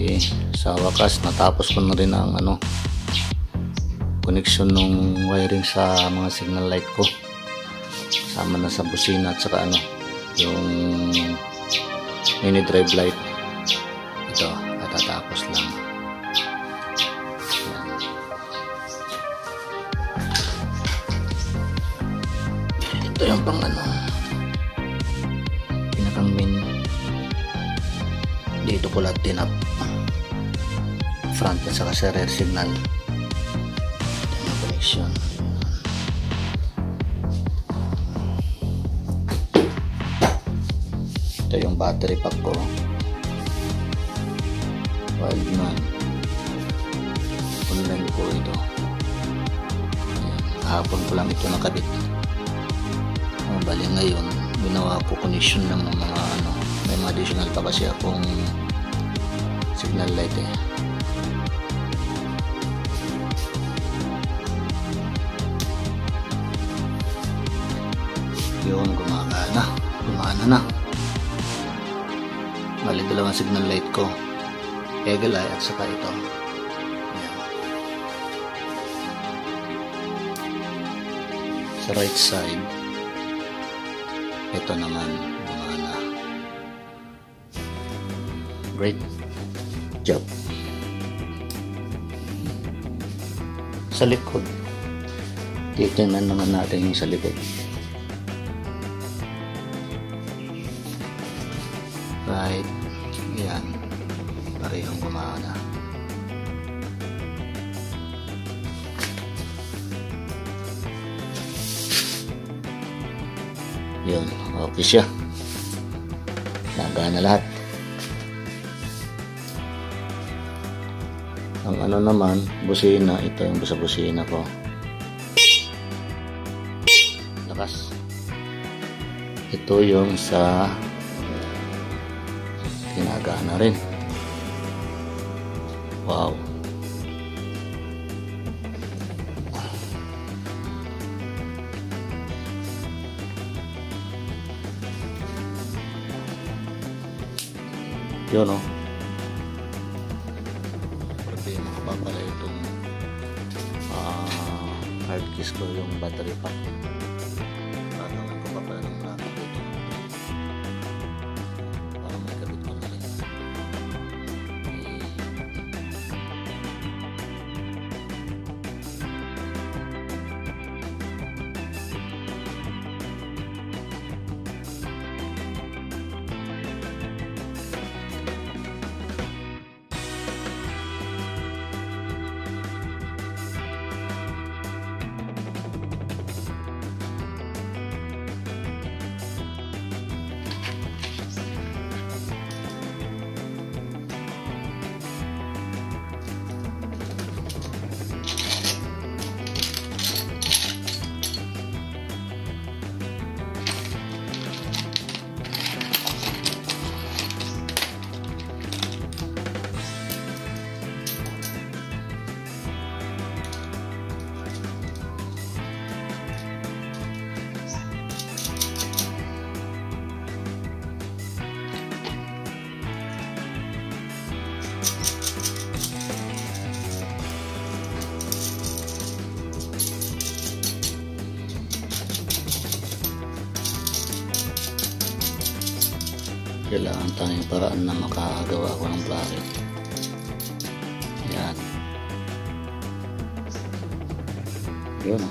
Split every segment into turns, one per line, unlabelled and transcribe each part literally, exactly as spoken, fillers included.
sa wakas natapos ko na rin ang ano connection ng wiring sa mga signal light ko, sama na sa busina at saka ano yung mini drive light. Ito natatapos lang. Yan. Ito yung pang ano pinakang main. Dito ko lahat tinap front at saka sa rear signal. Ito yung connection. Ito yung battery pack ko, Wildman online ko ito. Ayan, kahapon ko lang ito nakabit. Oh, bali ngayon ginawa ko connection ng mga ano, may mga additional pa kasi akong signal light eh. Yun, gumagana gumana na. Bali dalawang signal light ko, eagle eye at saka ito. Ayan. Sa right side ito naman gumana. Great job. Sa likod titingnan naman natin yung sa likod. Right, yan, parehong gumana. Yun, okay siya, nagana lahat. Ang ano naman, busina, ito yung sa busina ko, lakas. Ito yung sa ginagana rin. Wow. Yun o. Problema ko pa pala itong uh, hard case ko, yung battery pack. Tanongan ko pa pala ng laptop ito. Para may kabit ko na rin. Kailangan tayong paraan na makagawa ko ng plug. Yan. Yun.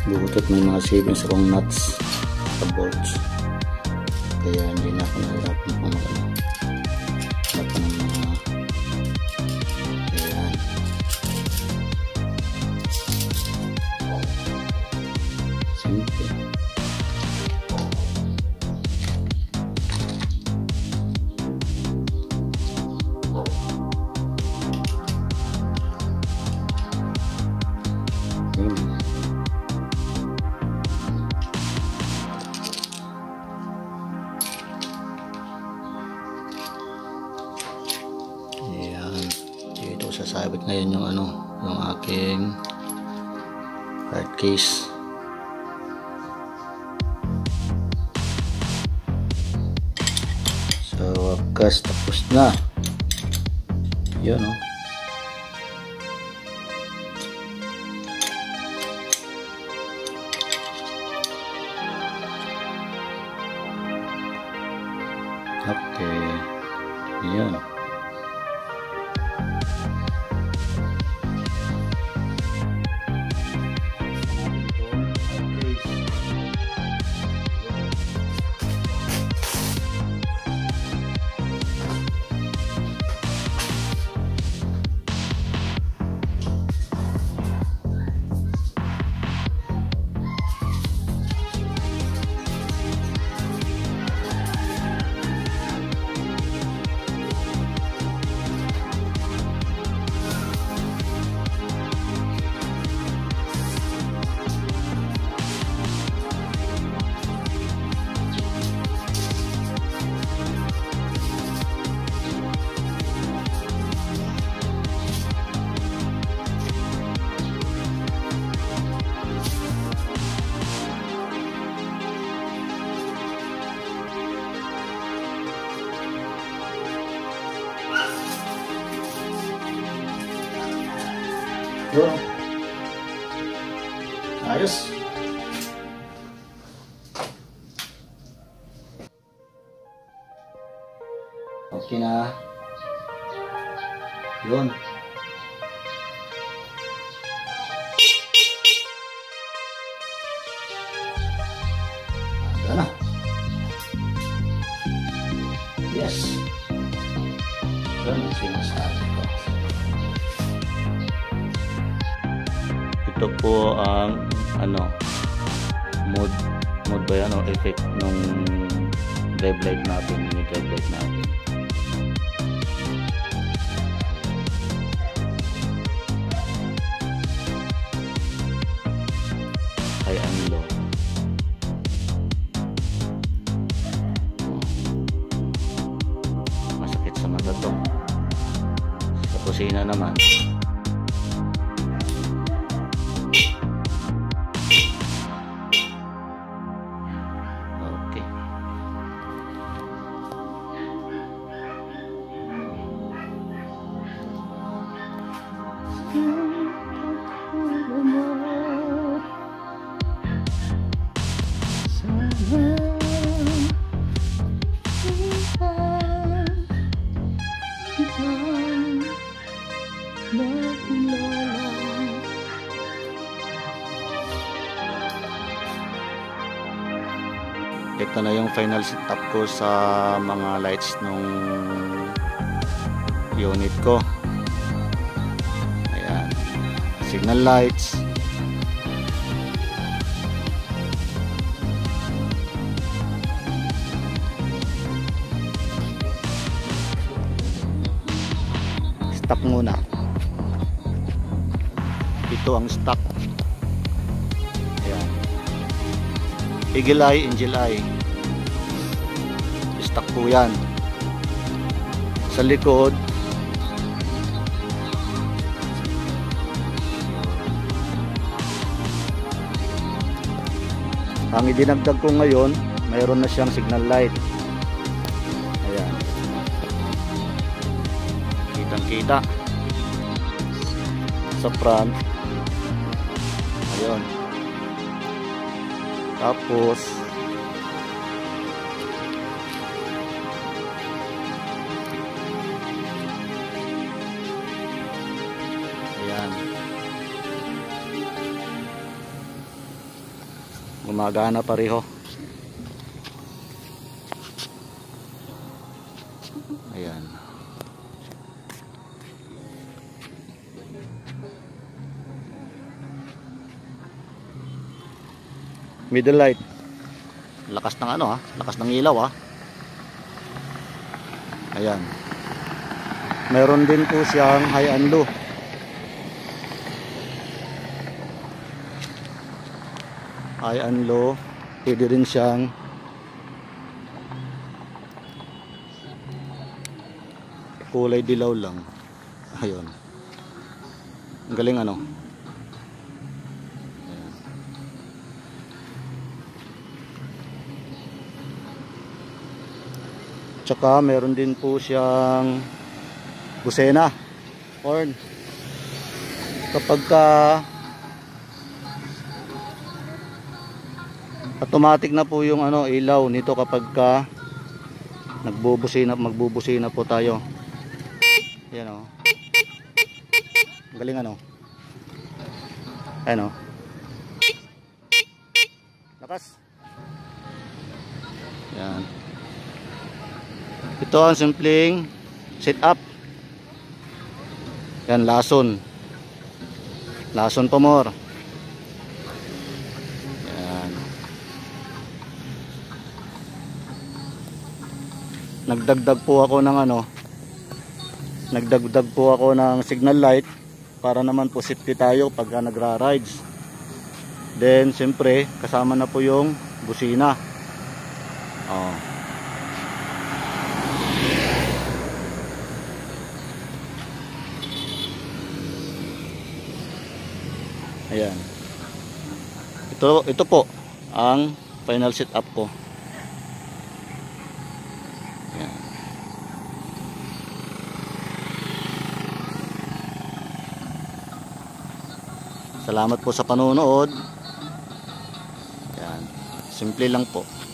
butot may mga savings akong nuts sa bolts, kaya hindi na ako nahirapan kung ano hirapan ng mga ayan. Simple. Sasabit ngayon yung ano, yung aking hard case. So wakas tapos na. Yun o. Oh. Okay. Yun. Yun. Ayos. Okay na. Yun. Ada na. Yes. Yun ang sinasabi ko. Ito po ang ano mode mode ba yan o effect nung drive light natin, yung drive light natin. High and low. Masakit sa mata to. Sa kusina naman. Ito na yung final setup ko sa mga lights nung unit ko. Ayan, signal lights, stock muna. Ito ang stock. Ayan, eagle eye, angel eye, stock po yan. Sa likod ang idinagdag ko ngayon, mayroon na siyang signal light. Ayan, kitang kita sa front. Ayun, tapos ayan, gumagana pareho. Ayan. Middle light. Lakas ng ano ha, lakas ng ilaw ha. Ayan. Meron din po siyang high and low. High and low. Pwede rin siyang kulay dilaw lang. Ayun. Ang galing ano. Ayan. Tsaka meron din po siyang busena horn. Kapag ka automatic na po yung ano ilaw nito kapag ka nagbubusina, magbubusina po tayo. Ayan o. Galing ano. Ayan o. Lakas. Ayan. Ito ang simpleng setup. Yan, lason. Lason pa more. Yan. Nagdagdag po ako ng ano. Nagdagdag po ako ng signal light para naman po safety tayo pagka nagra-rides. Then siyempre kasama na po yung busina. Oh. Ayan. Ito ito po ang final setup ko. Ayan. Salamat po sa panonood. Ayan. Simple lang po.